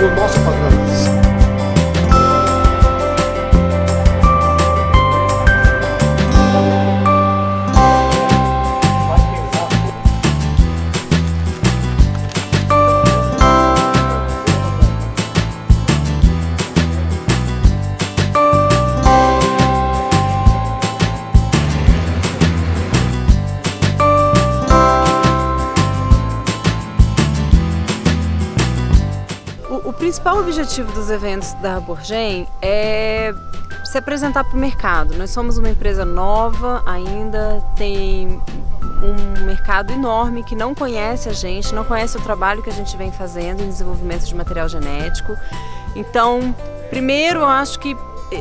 o nosso padrão. O principal objetivo dos eventos da Arborgen é se apresentar para o mercado. Nós somos uma empresa nova ainda, tem um mercado enorme que não conhece a gente, não conhece o trabalho que a gente vem fazendo em desenvolvimento de material genético. Então, primeiro eu acho que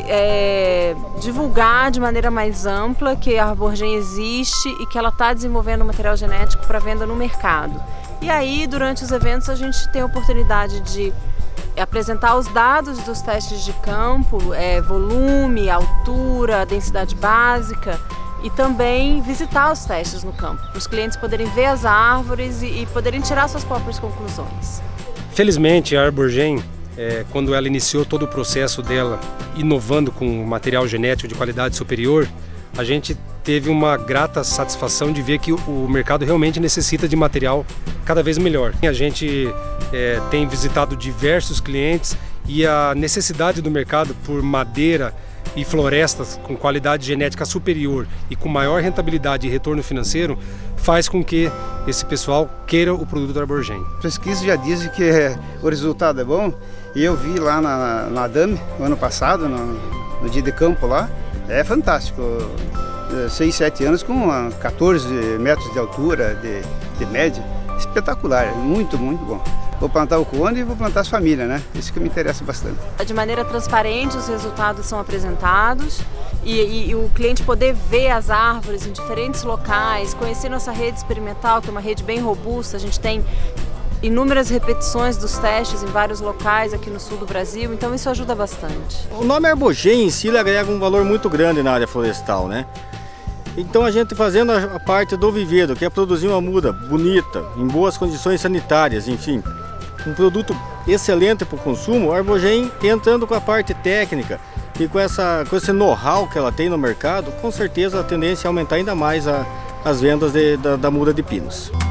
divulgar de maneira mais ampla que a Arborgen existe e que ela está desenvolvendo material genético para venda no mercado. E aí, durante os eventos, a gente tem a oportunidade de apresentar os dados dos testes de campo, volume, altura, densidade básica, e também visitar os testes no campo, para os clientes poderem ver as árvores e poderem tirar suas próprias conclusões. Felizmente, a Arborgen, quando ela iniciou todo o processo dela, inovando com material genético de qualidade superior, a gente teve uma grata satisfação de ver que o mercado realmente necessita de material cada vez melhor. A gente tem visitado diversos clientes e a necessidade do mercado por madeira e florestas com qualidade genética superior e com maior rentabilidade e retorno financeiro faz com que esse pessoal queira o produto da Arborgen. Pesquisa já dizem que o resultado é bom e eu vi lá na ADAME no ano passado, no dia de campo lá, é fantástico. 6, 7 anos com 14 metros de altura, de média, espetacular, muito, muito bom. Vou plantar o Conde e vou plantar as famílias, né? Isso que me interessa bastante. De maneira transparente os resultados são apresentados e o cliente poder ver as árvores em diferentes locais, conhecer nossa rede experimental, que é uma rede bem robusta. A gente tem inúmeras repetições dos testes em vários locais aqui no sul do Brasil, então isso ajuda bastante. O nome Arborgen em si ele agrega um valor muito grande na área florestal, né? Então a gente fazendo a parte do viveiro, que é produzir uma muda bonita, em boas condições sanitárias, enfim, um produto excelente para o consumo, a Arborgen entrando com a parte técnica e com esse know-how que ela tem no mercado, com certeza a tendência é aumentar ainda mais as vendas da muda de pinos.